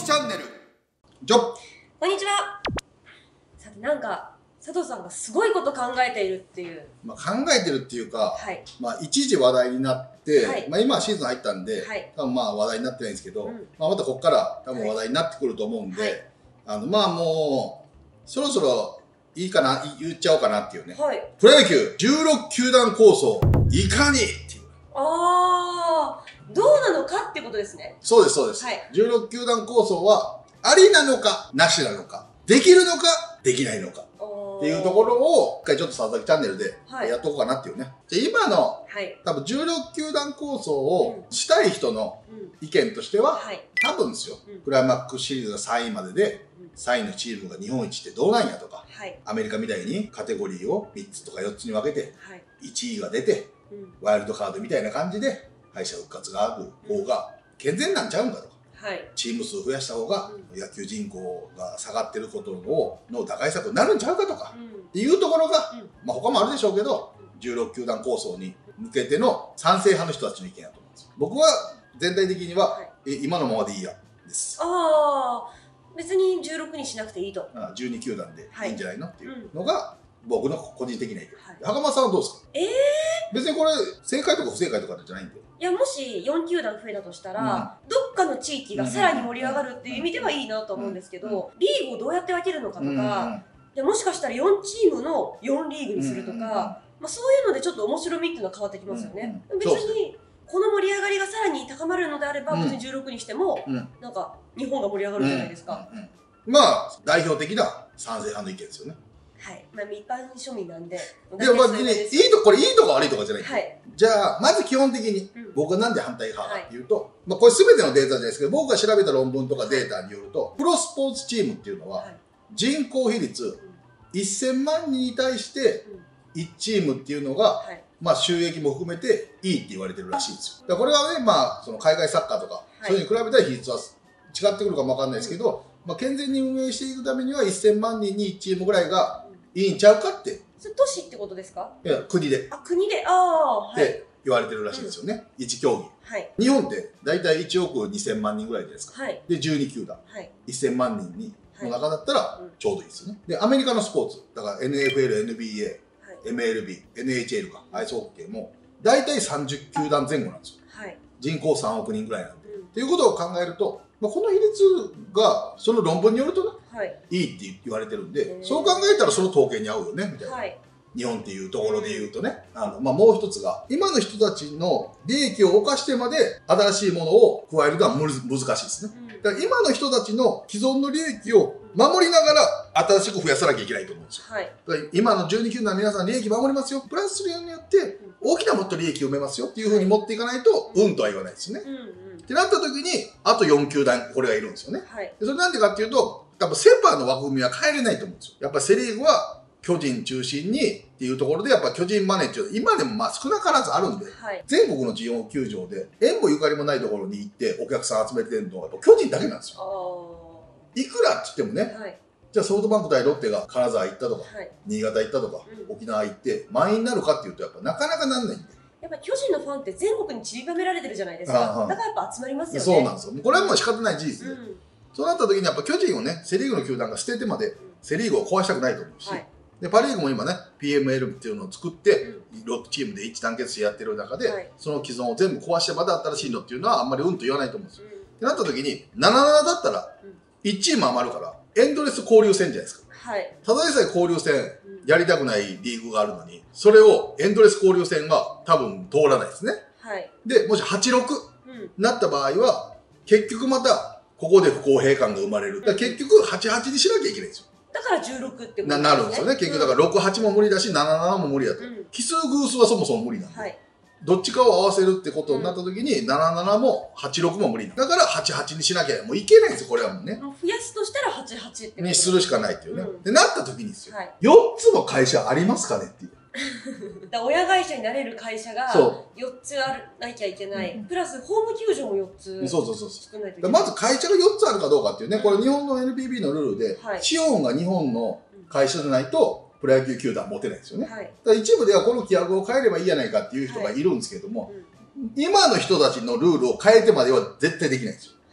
きチャンネル。 こんにちは。さて、なんか佐藤さんがすごいこと考えているっていう。 考えてるっていうか、 はい。 一時話題になって、 はい、 今はシーズン入ったんで、 はい、 多分話題になってないんですけど、 うん、 またここから多分話題になってくると思うんで、はい、もうそろそろいいかな、言っちゃおうかなっていうね。 はい。 プロ野球16球団構想いかにっていう。 どうなのかってことですね。 そうです、そうです。はい、16球団構想はありなのかなしなのか、できるのかできないのかっていうところを一回ちょっと佐々木チャンネルでやっとこうかなっていうね。で今の、多分16球団構想をしたい人の意見としては、多分ですよ、クライマックスシリーズが3位までで3位のチームが日本一ってどうなんやとか、アメリカみたいにカテゴリーを3つとか4つに分けて1位が出てワイルドカードみたいな感じで敗者復活がある方が健全なんちゃうんだとか、チーム数増やした方が野球人口が下がってることの打開策になるんちゃうかとかっていうところが、他もあるでしょうけど、16球団構想に向けての賛成派の人たちの意見だと思うんですよ。僕は全体的には、今のままでいいやです。 別に16にしなくていいと。 12球団でいいんじゃないのっていうのが僕の個人的な意見。袴さんはどうですか？別にこれ正解とか不正解とかじゃないんで。 いや、もし4球団増えたとしたら、どっかの地域がさらに盛り上がるっていう意味ではいいなと思うんですけど、リーグをどうやって分けるのかとか、もしかしたら4チームの4リーグにするとか、そういうのでちょっと面白みっていうのは変わってきますよね。別にこの盛り上がりがさらに高まるのであれば、別に16にしてもなんか日本が盛り上がるじゃないですか。 代表的な賛成派の意見ですよね。 はい。一般庶民なんで。 いや、これいいとか悪いとかじゃない。じゃあ、まず基本的に、僕がなんで反対派かっていうと、これ全てのデータじゃないですけど、僕が調べた論文とかデータによると、プロスポーツチームっていうのは、人口比率1000万人に対して1チームっていうのが、収益も含めていいって言われてるらしいんですよ。これはね、その海外サッカーとか、そういうのに比べたら比率は違ってくるかもわかんないですけど、健全に運営していくためには1000万人に1チームぐらいがいいんちゃうかって。 それ都市ってことですか？ いや、国で。 国で、 って言われてるらしいんですよね。1競技。日本って大体1億2000万人ぐらいじゃないですか。で、12球団。1000万人の中だったらちょうどいいですよね。で、アメリカのスポーツ、だから NFL、NBA、MLB、NHL か、アイスホッケーも大体30球団前後なんですよ。人口3億人ぐらいなんで。っていうことを考えると、この比率がその論文によるとね、いいって言われてるんで、そう考えたらその統計に合うよねみたいな。日本っていうところで言うとね、もう一つが今の人たちの利益を犯してまで新しいものを加えるのは難しいですね。だから今の人たちの既存の利益を守りながら新しく増やさなきゃいけないと思うんですよ。だから今の12球団の皆さん利益守りますよ、プラスするようによって大きなもっと利益を埋めますよっていうふうに持っていかないととは言わないですよね。ってなった時にあと4球団これがいるんですよね。それなんでかっていうと、多分セパの枠組みは変えれないと思うんですよ。やっぱセリーグは巨人中心にっていうところで、やっぱ巨人マネーっていうのは今でも少なからずあるんで、全国の地方球場で縁もゆかりもないところに行ってお客さん集めてるのは巨人だけなんですよ。いくらって言ってもね、じゃあソフトバンク対ロッテが金沢行ったとか、新潟行ったとか、沖縄行って満員になるかっていうとやっぱなかなかなんないんで。 やっぱ巨人のファンって全国に散りばめられてるじゃないですか。だからやっぱ集まりますよね。 そうなんですよ。これはもう仕方ない事実で。そうなった時にやっぱ巨人をね、セリーグの球団が捨ててまでセリーグを壊したくないと思うし、でパ・リーグも今ね PML っていうのを作って6チームで一致団結してやってる中で、その既存を全部壊してまで新しいのっていうのはあんまりと言わないと思うんですよ。ってなった時に77だったら1チーム余るからエンドレス交流戦じゃないですか。ただでさえ交流戦やりたくないリーグがあるのに、それをエンドレス交流戦が多分通らないですね。でもし86なった場合は結局またここで不公平感が生まれる。結局88にしなきゃいけないんですよ。 だから16ってことですね。 なるんですよね。結局だから68も無理だし77も無理だと。奇数偶数はそもそも無理なんで、どっちかを合わせるってことになった時に77も86も無理だから88にしなきゃもういけないんですよ。これはもうね、 増やすとしたら88ってにするしかないっていうね。でなった時にですよ、4つも会社ありますかねっていう。 親会社になれる会社が4つあるなきゃいけない。プラスホーム球場も4つ作らないといけない。 まず会社が4つあるかどうかっていうね、これ日本の NPB のルールで、資本が日本の会社じゃないとプロ野球球団持てないんですよね。だから一部ではこの規約を変えればいいじゃないかっていう人がいるんですけれども、今の人たちのルールを変えてまでは絶対できないんですよ。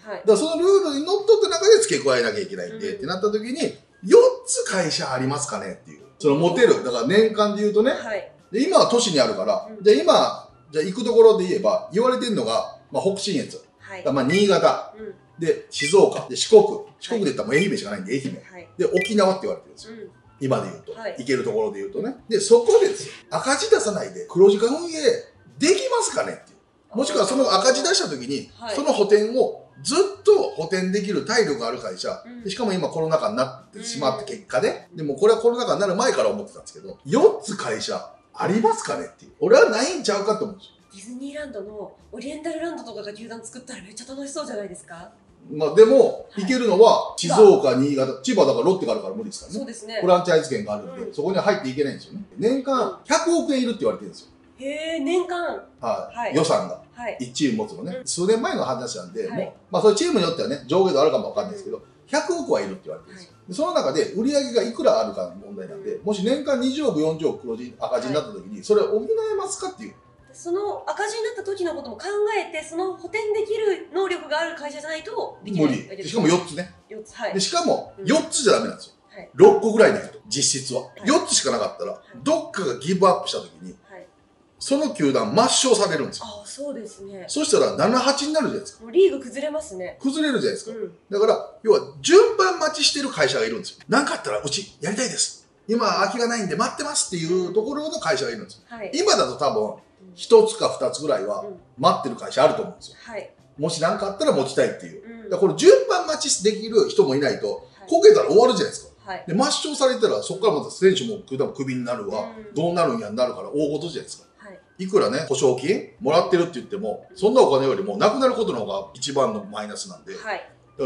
だからそのルールにのっとった中で付け加えなきゃいけないんで、ってなった時に、4つ会社ありますかねっていう。その持てる。だから年間で言うとね、で今は都市にあるから、じゃあ行くところで言えば、言われてるのが、北信越、新潟、で、静岡、で、四国で言ったらもう愛媛しかないんで、愛媛。で、沖縄って言われてるんですよ。今で言うと。行けるところで言うとね。で、そこでですよ。赤字出さないで黒字化運営できますかねっていう。もしくはその赤字出した時に、その補填をずっと補填できる体力がある会社。しかも今コロナ禍になってしまった結果で、でもこれはコロナ禍になる前から思ってたんですけど、4つ会社ありますかねっていう。俺はないんちゃうかと思うんですよ。 ディズニーランドのオリエンタルランドとかが球団作ったらめっちゃ楽しそうじゃないですか。 でも、行けるのは、静岡、新潟、千葉だからロッテがあるから無理ですからね。 そうですね。 フランチャイズ権があるんで、そこには入っていけないんですよね。年間100億円いるって言われてるんですよ。 へえ、年間。 予算が。1チーム持つのね。数年前の話なんで、まあそういうチームによってはね、上下度あるかもわかんないですけど、100億はいるって言われてるんですよ。その中で売り上げがいくらあるかの問題なんで、もし年間20億、40億赤字になった時に、それを補えますかっていう。 その赤字になった時のことも考えて、その補填できる能力がある会社じゃないとできない。 無理。しかも4つね。 4つ、はい。 でしかも、4つじゃダメなんですよ。6個ぐらいないと、実質は。4つしかなかったら、どっかがギブアップした時に、その球団抹消されるんですよ。 ああ、そうですね。 そしたら7、8になるじゃないですか。 もうリーグ崩れますね。 崩れるじゃないですか。だから、要は順番待ちしてる会社がいるんですよ。なんかあったらうちやりたいです。今空きがないんで待ってますっていうところの会社がいるんですよ。今だと多分、1つか2つぐらいは待ってる会社あると思うんですよ。もし何かあったら持ちたいっていう。だからこれ順番待ちできる人もいないと、こけたら終わるじゃないですか。で、抹消されたらそこからまた選手もクビになるわ、どうなるんやになるから大事じゃないですか。いくらね、保証金もらってるって言っても、そんなお金よりもなくなることの方が一番のマイナスなんで、だから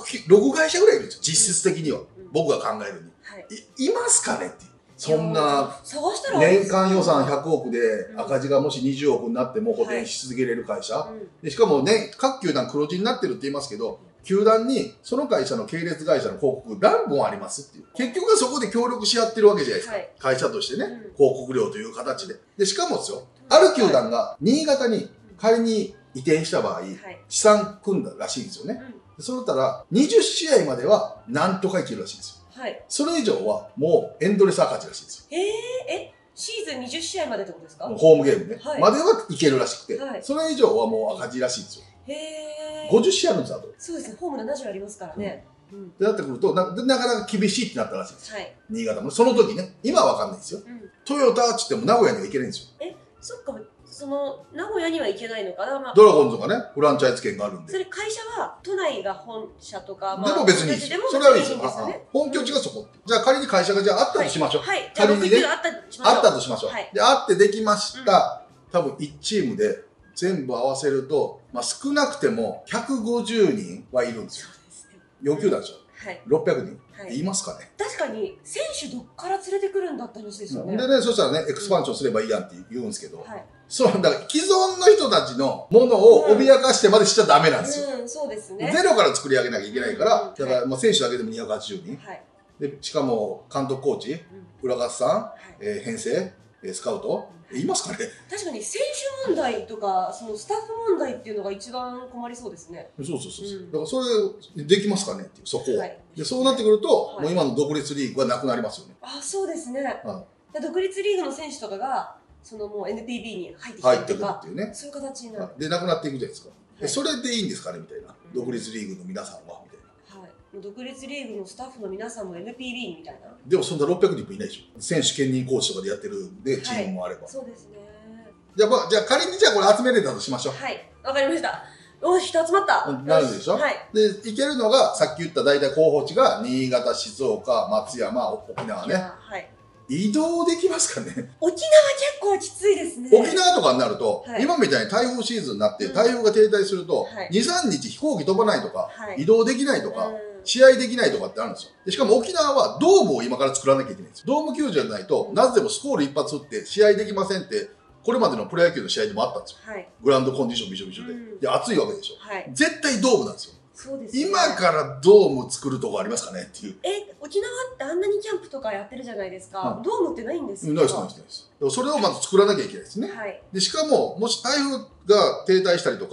6会社ぐらいいるんですよ、実質的には。僕が考えるに。いますかねっていう。そんな、年間予算100億で赤字がもし20億になっても補填し続けれる会社。でしかもね、各球団黒字になってるって言いますけど、球団にその会社の系列会社の広告何本ありますっていう。結局はそこで協力し合ってるわけじゃないですか。会社としてね、広告料という形で。で、しかもですよ、ある球団が新潟に仮に移転した場合、資産組んだらしいんですよね。そうしたら、20試合まではなんとかいけるらしいんですよ。それ以上はもうエンドレス赤字らしいんですよ。 シーズン20試合までってことですか？ ホームゲームね。まではいけるらしくて、それ以上はもう赤字らしいんですよ。50試合あるんですよ、あと。 そうですね、ホーム70ありますからね。 ってなってくると、なかなか厳しいってなったらしいんですよ。新潟も。その時ね、今はわかんないですよ。トヨタって言っても名古屋には行けないんですよ。 そっか、その、名古屋には行けないのかな。 ドラゴンズがね、フランチャイズ権があるんで。 それ会社は、都内が本社とか、 でも別にいいですよ。それはいいですよ。本拠地がそこ。じゃあ仮に会社がじゃああったとしましょう。仮にね、あったとしましょう。で、あってできました。多分1チームで全部合わせると、少なくても150人はいるんですよ。4球団でしょ。600人いますかね。 確かに、選手どっから連れてくるんだって話ですよね。 でね、そしたらね、エクスパンションすればいいやんって言うんですけど、そう、だから既存の人たちのものを脅かしてまでしちゃダメなんですよ。 そうですね。 ゼロから作り上げなきゃいけないから、だから選手だけでも280人。で、しかも監督コーチ、裏方さん、編成、スカウト、いますかね。 確かに選手問題とか、そのスタッフ問題っていうのが一番困りそうですね。 そう。だからそれできますかねっていう、そこは。で、そうなってくると、もう今の独立リーグはなくなりますよね。 そうですね。独立リーグの選手とかが、そのもう NPB に入ってきたりとか、そういう形になる。 で、なくなっていくじゃないですか。それでいいんですかねみたいな。独立リーグの皆さんは、みたいな。 独立リーグのスタッフの皆さんも NPB みたいな。 でもそんな600人もいないでしょ。選手兼任コーチとかでやってるんで、チームもあれば。 そうですね。 じゃあ仮にこれ集めれたとしましょう。 わかりました。よし、人集まった。 なるでしょ。で、行けるのが、さっき言った大体候補地が、新潟、静岡、松山、沖縄ね。移動できますかね。 沖縄結構きついですね。 沖縄とかになると、今みたいに台風シーズンになって、台風が停滞すると、2、3日飛行機飛ばないとか、移動できないとか、試合できないとかってあるんですよ。でしかも沖縄はドームを今から作らなきゃいけないんですよ。ドーム球場じゃないと、なぜでもスコール一発打って試合できませんって、これまでのプロ野球の試合でもあったんですよ。グラウンドコンディションびしょびしょで。で、暑いわけでしょ。絶対ドームなんですよ。今からドーム作るとこありますかねっていう。 沖縄ってあんなにキャンプとかやってるじゃないですか。ドームってないんですか？ ないです。それをまず作らなきゃいけないですね。で、しかも、もし台風が停滞したりとか、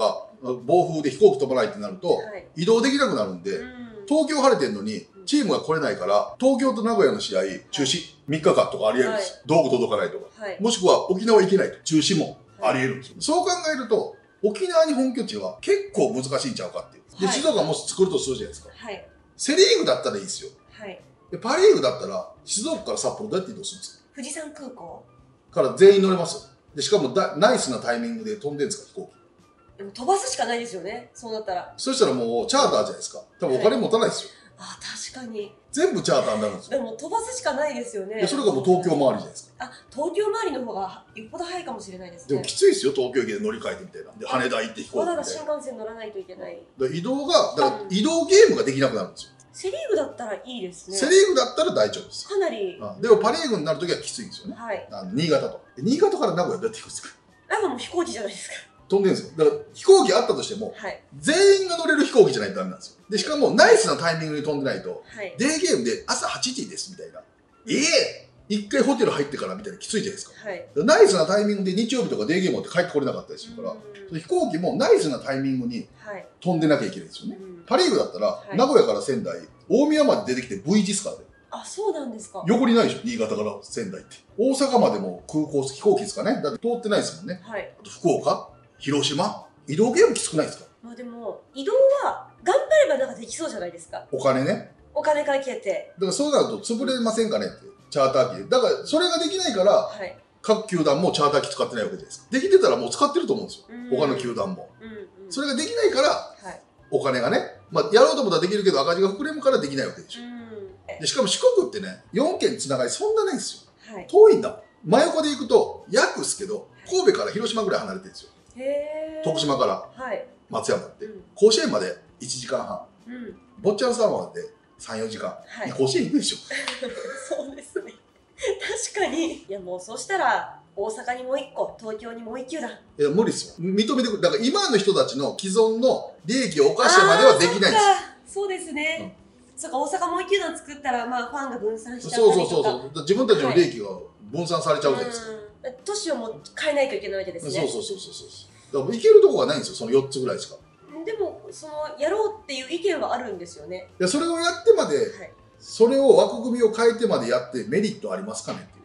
暴風で飛行機飛ばないってなると、移動できなくなるんで、東京晴れてんのに、チームが来れないから、東京と名古屋の試合、中止。3日間とかあり得るんですよ。道具届かないとか。もしくは沖縄行けないと。中止もあり得るんですよ。そう考えると、沖縄に本拠地は結構難しいんちゃうかっていう。で、静岡もし作るとするじゃないですか。セリーグだったらいいですよ。で、パリーグだったら、静岡から札幌どうやって移動するんですか？ 富士山空港から全員乗れます。で、しかもナイスなタイミングで飛んでんですか、飛行機。 でも飛ばすしかないですよね、そうなったら。 そしたらもうチャーターじゃないですか。多分お金持たないですよ。 あ、確かに。 全部チャーターになるんですよ。 でも飛ばすしかないですよね。 それがもう東京周りじゃないですか。 あ、東京周りの方がよっぽど早いかもしれないですね。 でもきついですよ、東京駅で乗り換えてみたいな。で、羽田行って飛行機みたいな。 わざわざ新幹線乗らないといけない。 移動が、だから移動ゲームができなくなるんですよ。 セリーグだったらいいですね。 セリーグだったら大丈夫です。 かなり。 でもパリーグになるときはきついんですよね。新潟と。新潟から名古屋どうやって行くんですか？ なんかもう飛行機じゃないですか。 飛んでるんですよ。だから飛行機あったとしても、全員が乗れる飛行機じゃないとダメなんですよ。で、しかもナイスなタイミングに飛んでないと、デーゲームで朝8時ですみたいな。一回ホテル入ってからみたいなきついじゃないですか。ナイスなタイミングで日曜日とかデーゲームって帰ってこれなかったりするから、飛行機もナイスなタイミングに飛んでなきゃいけないんですよね。パリーグだったら、名古屋から仙台、大宮まで出てきて V 字スカーで。 あ、そうなんですか。 横にないでしょ、新潟から仙台って。大阪までも空港、飛行機ですかね。だって通ってないですもんね。あと福岡、広島、移動ゲームきつくないですか？ まあでも、移動は頑張ればなんかできそうじゃないですか。 お金ね。 お金かけて。 だからそうなると潰れませんかねって、チャーター機で。だからそれができないから、各球団もチャーター機使ってないわけじゃないですか。できてたらもう使ってると思うんですよ。他の球団も。それができないから、お金がね、まあやろうと思ったらできるけど赤字が膨れるからできないわけでしょ。でしかも四国ってね、4県つながりそんなないんですよ。遠いんだもん。真横で行くと、約ですけど、神戸から広島ぐらい離れてるんですよ。徳島から松山って。甲子園まで1時間半。坊ちゃんさんまで3、4時間。甲子園行くでしょ。 そうですね。確かに。いやもうそうしたら、大阪にもう1個、東京にもう1球団。 いや、無理ですよ。認めてくる。だから今の人たちの既存の利益を犯してまではできないんですよ。 そうですね。そうか、大阪もう1球団作ったら、まあファンが分散しちゃったりとか。 そう。自分たちの利益が分散されちゃうじゃないですか。 都市をもう変えないといけないわけですね。 そう。だから行けるとこがないんですよ、その4つぐらいしか。 でも、やろうっていう意見はあるんですよね。 いや、それをやってまで、それを枠組みを変えてまでやってメリットありますかねっていう。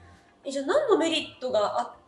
じゃあ何のメリットがあって。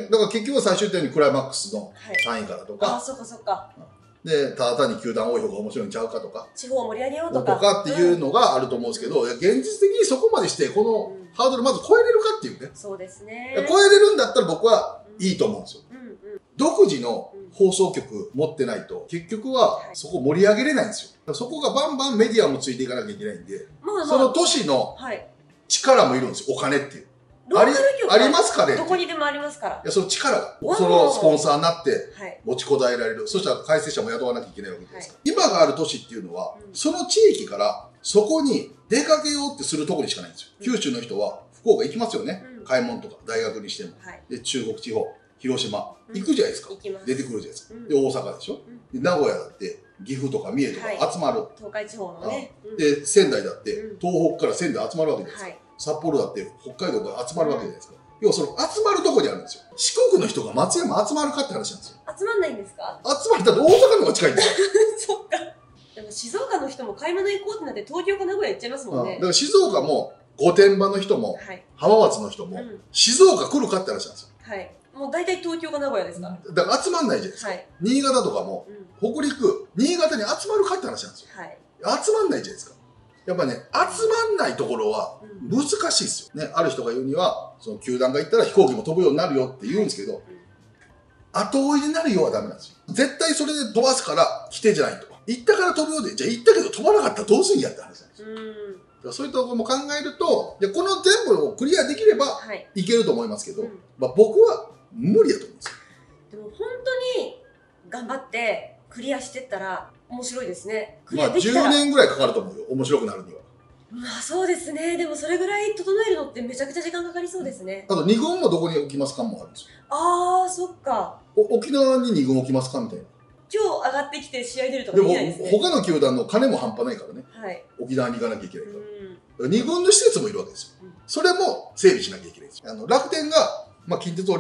だから結局は最終的にクライマックスの3位からとか。 そっか。 で、ただ単に球団多い方が面白いんちゃうかとか。 地方を盛り上げようとか。 とかっていうのがあると思うんですけど、現実的にそこまでして、このハードルまず超えれるかっていうね。 そうですね。 超えれるんだったら僕はいいと思うんですよ。独自の放送局持ってないと、結局はそこ盛り上げれないんですよ。そこがバンバンメディアもついていかなきゃいけないんで、その都市の力もいるんですよ、お金っていう。ありますかね？ どこにでもありますから。 いや、その力が、そのスポンサーになって持ちこたえられる。そしたら解説者も雇わなきゃいけないわけじゃないですか。今がある都市っていうのは、その地域からそこに出かけようってするところにしかないんですよ。九州の人は福岡行きますよね。買い物とか大学にしても。で、中国地方、広島、行くじゃないですか。出てくるじゃないですか。で、大阪でしょ。で、名古屋だって、岐阜とか三重とか集まる。 東海地方のね。 で、仙台だって、東北から仙台集まるわけじゃないですか。札幌だって北海道から集まるわけじゃないですか。要はその集まるとこにあるんですよ。四国の人が松山集まるかって話なんですよ。 集まんないんですか？ 集まったら大阪の方が近いんですよ。 そっか。でも静岡の人も買い物行こうってなって東京か名古屋行っちゃいますもんね。 だから静岡も御殿場の人も浜松の人も静岡来るかって話なんですよ。 もう大体東京か名古屋ですから。 だから集まんないじゃないですか。新潟とかも北陸、新潟に集まるかって話なんですよ。集まんないじゃないですか。やっぱね、集まんないところは難しいですよ。ね、ある人が言うには、その球団が行ったら飛行機も飛ぶようになるよって言うんですけど、後追いになるようはダメなんですよ。絶対それで飛ばすから来てじゃないと。行ったから飛ぶようで、じゃあ行ったけど飛ばなかったらどうすんやって話なんですよ。そういうところも考えると、この全部をクリアできればいけると思いますけど、まあ僕は無理だと思うんですよ。 でも本当に頑張ってクリアしてったら面白いですね。 まあ10年ぐらいかかると思うよ、面白くなるには。 まあそうですね。でもそれぐらい整えるのってめちゃくちゃ時間かかりそうですね。 あと2軍もどこに置きますかもあるんですよ。 ああ、そっか。 沖縄に2軍置きますかみたいな。 今日上がってきて試合出るとかできないですね。 でも他の球団の金も半端ないからね。沖縄に行かなきゃいけないから。2軍の施設もいるわけですよ。それも整備しなきゃいけないんですよ。楽天が、まあ、近鉄オリック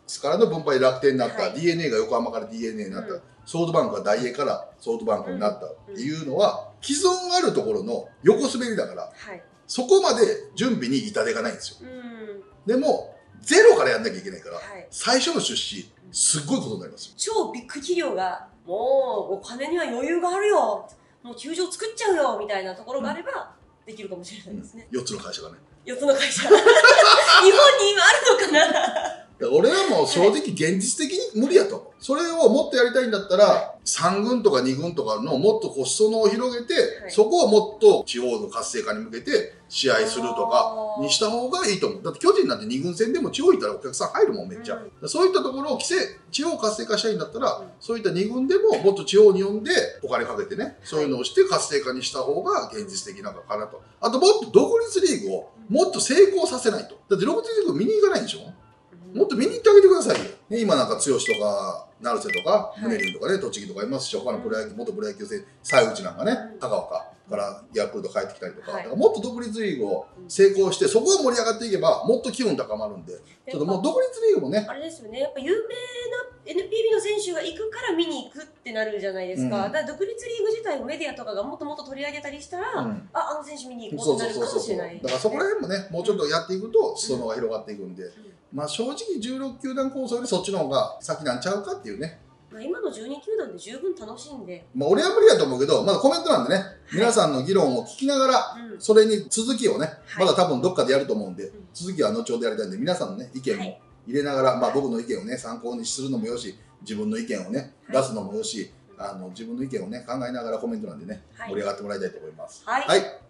スからの分配で楽天になった、 はい、 DNA が横浜から DNA になった、ソフトバンクがダイエーからソフトバンクになったっていうのは、既存あるところの横滑りだから、はい、そこまで準備に痛手がないんですよ。でもゼロからやんなきゃいけないから、はい、最初の出資すっごいことになりますよ。 超ビッグ企業がもうお金には余裕があるよ、もう球場作っちゃうよみたいなところがあればできるかもしれないですね。 4つの会社がね。 4つの会社日本に今あるのかな。 俺はもう正直現実的に無理やと思う。それをもっとやりたいんだったら、3軍とか2軍とかのもっと裾野を広げて、そこをもっと地方の活性化に向けて試合するとかにした方がいいと思う。だって巨人なんて2軍戦でも地方行ったらお客さん入るもん、めっちゃ。そういったところを地方活性化したいんだったら、そういった2軍でももっと地方に呼んでお金かけてね、そういうのをして活性化にした方が現実的なのかなと。あともっと独立リーグをもっと成功させないと。だって独立リーグ見に行かないんでしょ。もっと見に行ってあげてくださいよ。ね、今なんか剛とか成瀬とかムネリンとかね、栃木とかいますし、他の元プロ野球選手、西内なんかね、高岡からヤクルト帰ってきたりとか、だからもっと独立リーグを成功して、そこが盛り上がっていけば、もっと気分高まるんで、ちょっともう独立リーグもね。 あれですよね、やっぱ有名な NPB の選手が行くから見に行くってなるじゃないですか。だから独立リーグ自体をメディアとかがもっともっと取り上げたりしたら、あの選手見に行こうってなるかもしれない。 だからそこら辺もね、もうちょっとやっていくと、裾野が広がっていくんで、まあ正直16球団構想よりそっちの方が先なんちゃうかっていうね。 今の12球団で十分楽しんで、 まあ俺は無理だと思うけど、まだコメントなんでね、皆さんの議論を聞きながら、それに続きをね、まだ多分どっかでやると思うんで、続きは後ほどやりたいんで、皆さんのね、意見も入れながら、まあ僕の意見をね、参考にするのもよし、自分の意見をね、出すのもよし、自分の意見をね、考えながらコメントなんでね、盛り上がってもらいたいと思います。はい。